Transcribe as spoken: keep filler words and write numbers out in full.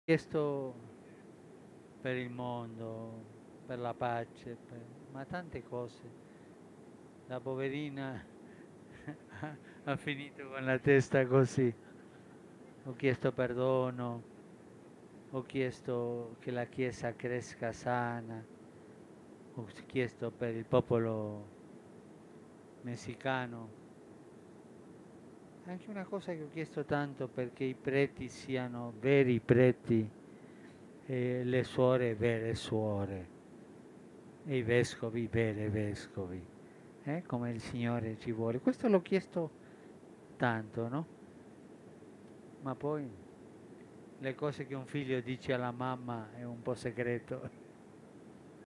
chiesto per il mondo, per la pace, per- ma tante cose. La poverina ha, ha finito con la testa così. Ho chiesto perdono, ho chiesto che la Chiesa cresca sana, ho chiesto per il popolo messicano. Anche una cosa che ho chiesto tanto perché i preti siano veri preti e le suore vere suore e i vescovi veri vescovi, eh? Come il Signore ci vuole. Questo l'ho chiesto tanto, no? Ma poi le cose che un figlio dice alla mamma è un po' segreto.